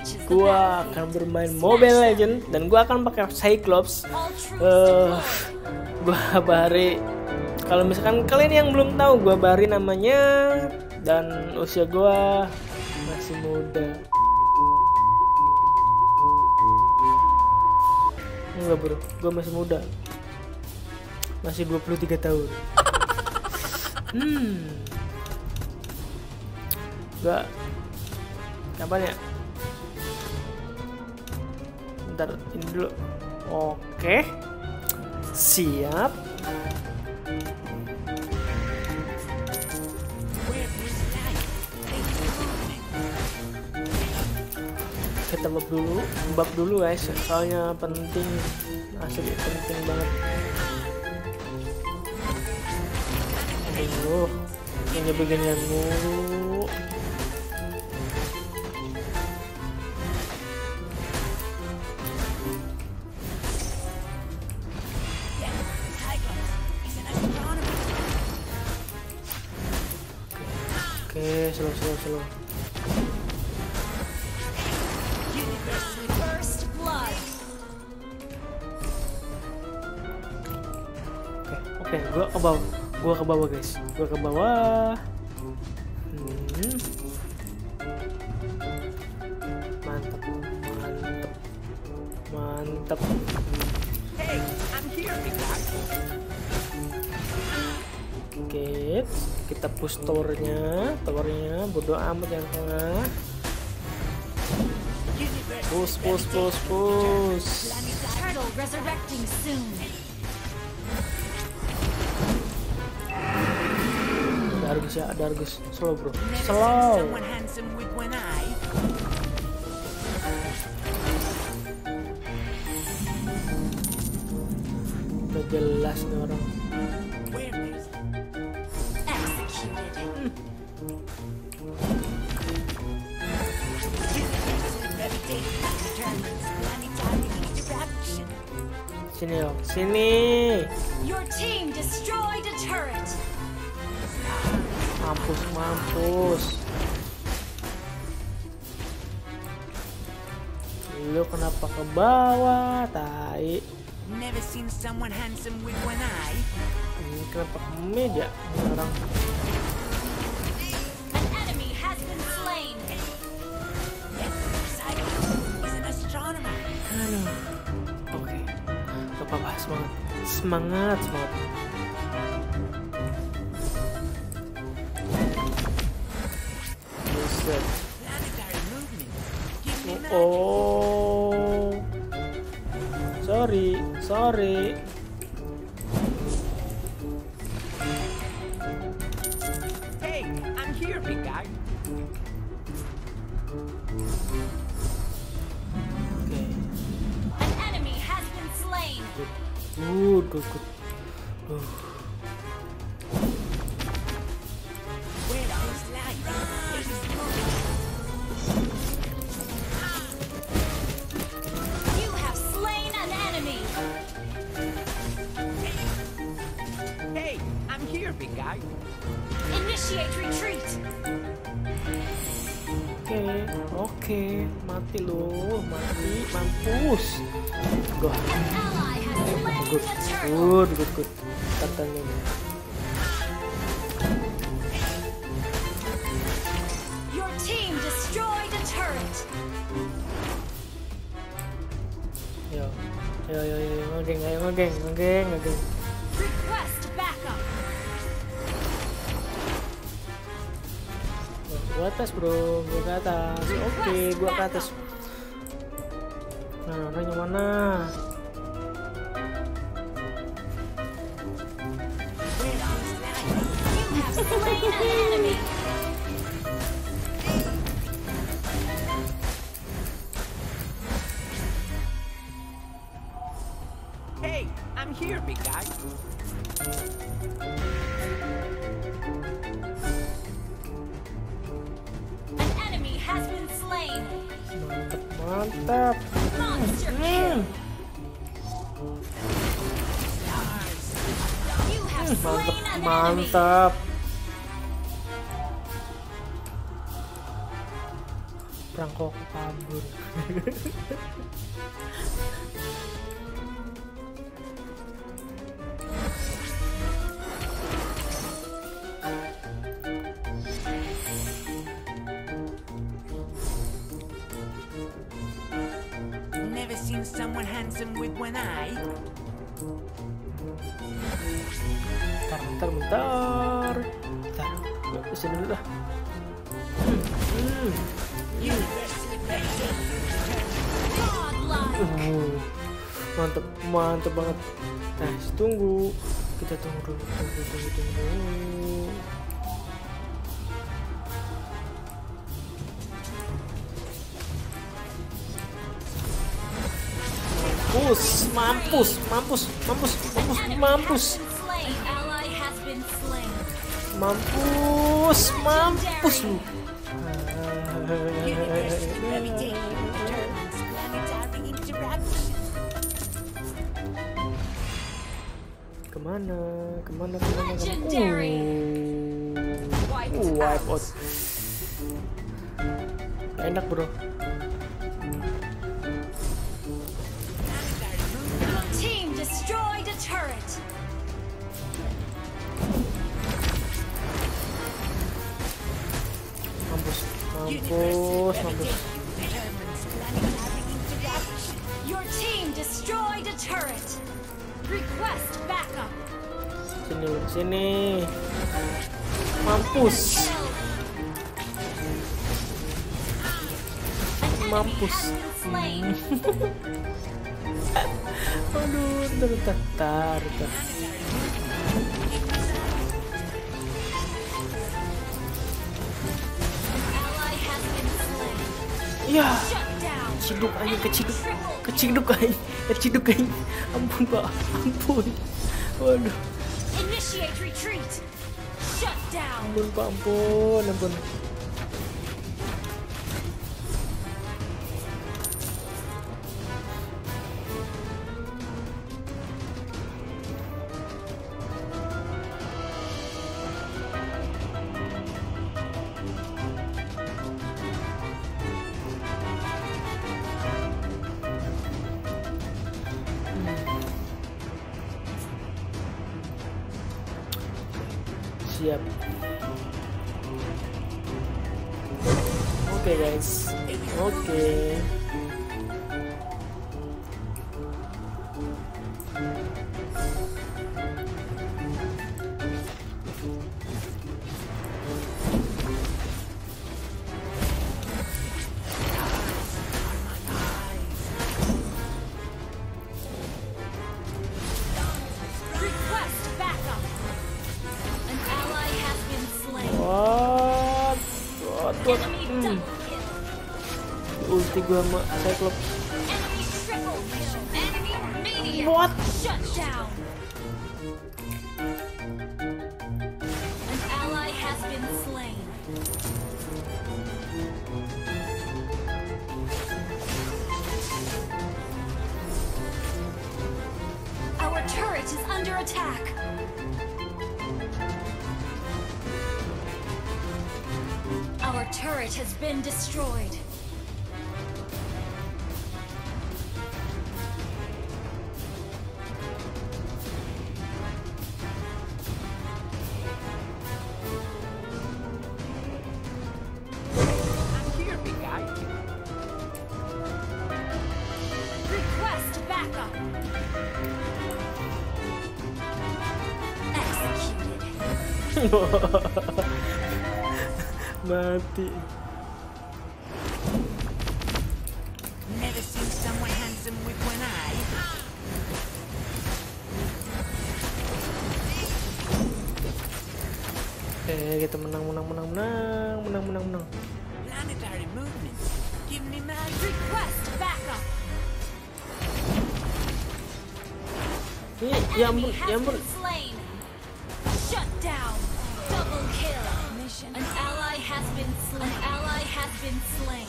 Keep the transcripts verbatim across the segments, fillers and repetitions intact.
gua akan bermain Mobile Legend dan gua akan pakai Cyclops. Uh, gua Bahari. Kalau misalkan kalian yang belum tahu, gua Bahari namanya dan usia gua masih muda. Enggak bro, gua masih muda. Masih dua puluh tiga tahun. Hmm. Gua kapan ya? Bentar ini dulu. Oke. Siap. Kita bab dulu, bab dulu guys, soalnya penting, asli penting banget. Aduh, kayaknya beginian mulu. Oke, slow slow slow. Oke, gua ke bawah, gua ke bawah guys, gua ke bawah. Hmm. Mantap, mantap, mantap. Hey, I'm here, Oke, kita push towernya, towernya, bodo amat yang tengah. Push, push, push, push. Turtle resurrecting soon. Ada Argus ya, ada Argus. Slow bro, slow. Udah jelas nih orang. Sini dong, sini. Your team destroyed a turret. Mampus, mampus. Lu kenapa ke bawah, tai? Never seen someone handsome with one eye. Ini kenapa ke mid ya orang? An enemy has been slain. He's an astronomer. Aduh. Oke. Gak apa-apa, semangat. Semangat, semangat. Buset. Planetary movement. Give me that. Oh. Sorry, sorry. Hey, I'm here, big guy. Oke. An enemy has been slain. Good, good, good. Uh. Where is life? This is You have slain an enemy. Hey, I'm here, big guy. Initiate retreat. Oke, oke, mati lu, mati, mampus. Gua, An ally has slain good, the turtle. good, good, good. Katanya nih. Your team destroyed a turret. Yo, yo, yo, yo, ngegeng, ayo ngegeng, ngegeng, ngegeng. Request backup. Gua atas bro, gua ke atas. Oke, gua ke atas. Nah, orangnya mana? You have slain an enemy. Hey, I'm here, big guy. An enemy has been slain. Mantap, mantap. Monster Hmm. kill. You have Mantap, slain an enemy. mantap. Perangkok kabur. Never seen someone handsome with one eye. Bentar, bentar, bentar. Bentar, gue kesini dulu dah. Hmm. Uh, mantep, mantep banget. Guys, tunggu. Kita tunggu dulu, tunggu, tunggu, tunggu. Mampus, mampus, mampus, mampus, mampus, mampus. Mampus, mampus lu. Kemana, kemana, kemana, kemana? Uh, wipe out. Enak bro. Team destroyed a turret. Mampus, mampus, mampus. Your team destroyed a turret. Request backup. Sini, sini. Mampus. Mampus. Aduh, ntar, ntar, ntar, ntar. Ya, keciduk aja, keciduk, keciduk aja, keciduk aja. Ampun pak, ampun. Waduh. Initiate retreat. Shut down. Ampun pak, ampun, ampun. Siap. Oke okay, guys. Oke. Okay. What? What? What? Hmm. Ulti gua sama Cyclops. What? Shut down. An ally has been slain. Our turret is under attack. Our turret has been destroyed. I'm here, big guy. Request backup. Executed. Mati. Never seen someone handsome with one eye. Eh, kita menang, menang, menang, menang, menang, menang, menang. Planetary movement. Give me my Request backup. Ini, ya ampun, Enemy ya has ampun. been slain. Shut down. Double kill. An ally has been slain. An ally has been slain.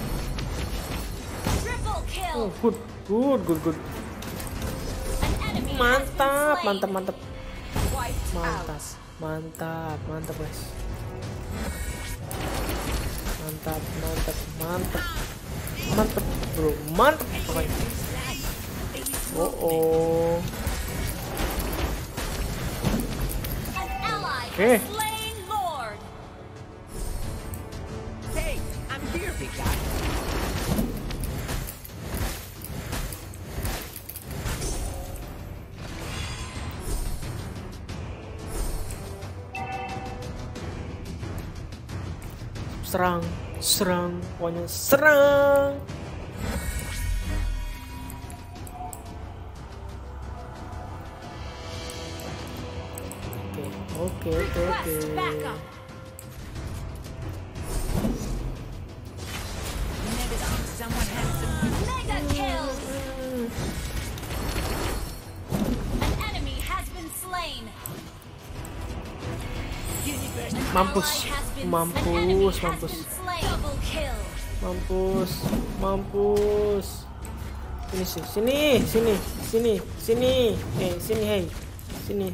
Triple kill. Oh, good, good, good, good. An enemy Mantap, has been slain. mantap, mantap, Wiped mantap, out. mantap, mantap guys. Mantap, mantap, mantap, mantap bro, mantap pokoknya. Oh oh. An ally Okay. has slain Lord. Hey, I'm here, big guy. Serang, serang, pokoknya serang. Oke, oke, oke, oke. Request backup. Someone has some. Mega kill. An enemy has been slain. An Mampus, ally has been- mampus, an enemy has mampus. been slain. Double kill. Mampus, mampus. Sini sih, sini, sini, sini, sini, eh, sini, hei, sini.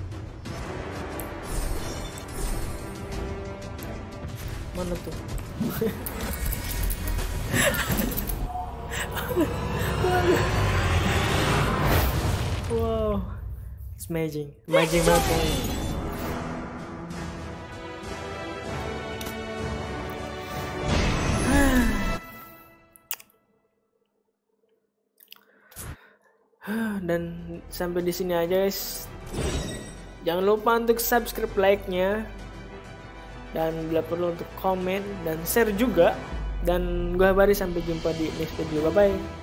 Mana tuh? Wow, it's amazing, amazing banget. Dan sampai di sini aja guys. Jangan lupa untuk subscribe, like-nya, dan bila perlu untuk komen dan share juga. Dan gue Bari, sampai jumpa di next video. Bye bye.